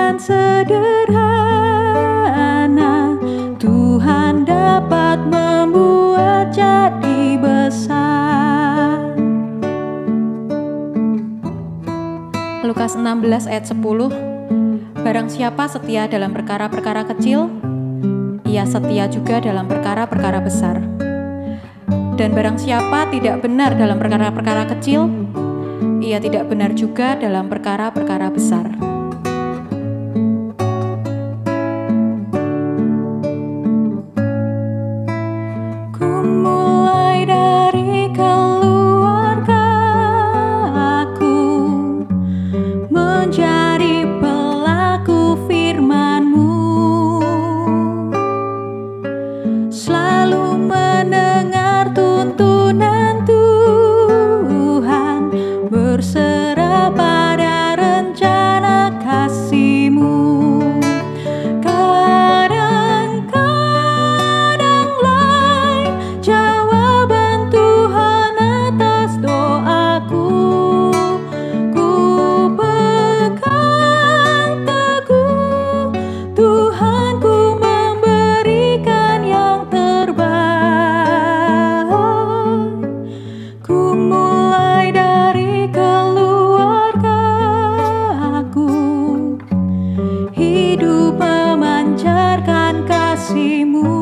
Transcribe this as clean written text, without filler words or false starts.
dan sederhana, Tuhan dapat membuat jadi besar. Lukas 16 ayat 10. Barang siapa setia dalam perkara-perkara kecil, ia setia juga dalam perkara-perkara besar. Dan barang siapa tidak benar dalam perkara-perkara kecil, ia tidak benar juga dalam perkara-perkara besar. Ku mulai dari keluarga aku, menjadi pelaku firman-Mu, selalu mendengar tuntunan Tuhan, berserah pada rencana kasih-Mu. Kadang-kadang lain jawaban Tuhan atas doaku, ku pegang teguh, Tuhan ku memberikan yang terbaik. Ku mulai dari keluarga aku, hidup memancarkan kasih-Mu.